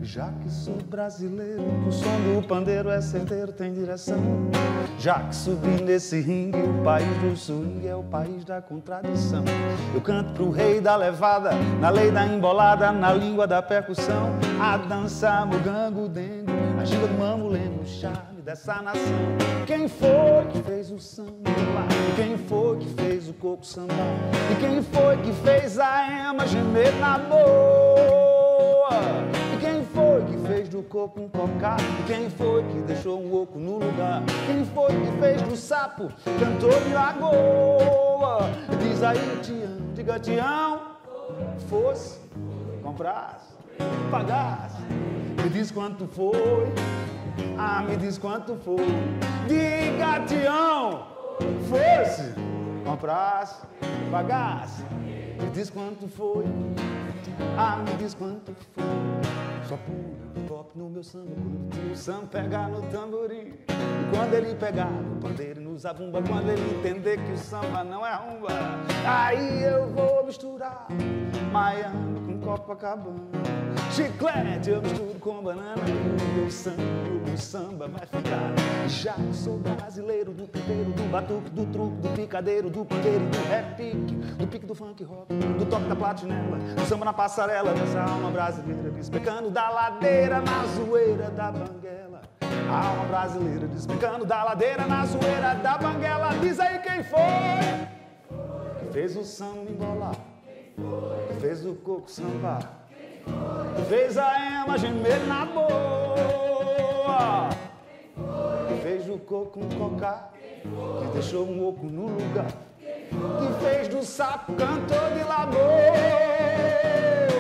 Já que sou brasileiro, que o som do pandeiro é certeiro, tem direção. Já que subi nesse ringue, o país do swing é o país da contradição. Eu canto pro rei da levada, na lei da embolada, na língua da percussão. A dança, mugango, dengo, a ginga do mamulengo, o charme dessa nação. Quem foi que fez o samba? E quem foi que fez o coco samba? E quem foi que fez a ema gemer na boa? E quem foi que fez do coco um cocá? E quem foi que deixou um oco no lugar? Quem foi que fez do sapo cantor de lagoa? Diz aí, Tião, diga Tião, fosse, comprasse, pagasse. Me diz quanto foi, ah, me diz quanto foi. Diga, Tião, fosse, comprasse, pagasse. Me diz quanto foi, ah, me diz quanto foi. Só pula o copo no meu samba, quando o samba pegar no tamborim. E quando ele pegar no pandeiro e no zabumba, quando ele entender que o samba não é rumba, aí eu vou misturar Miami com Copacabana. Chiclete eu misturo com banana e o meu samba vai ficar. Já que sou brasileiro, do pipeiro, do batuque, do truque, do picadeiro, do pandeiro, do repique, do pique do funk rock, do toque da platinela, do samba na passarela, dessa alma brasileira despecando da ladeira na zoeira da banguela. A alma brasileira despecando da ladeira na zoeira da banguela. Diz aí quem foi que fez o samba embolar, que fez o coco sambar, que fez a ema gemer na boa, que fez o coco um cocá, que deixou um oco no lugar, que fez do sapo cantor de lagoa.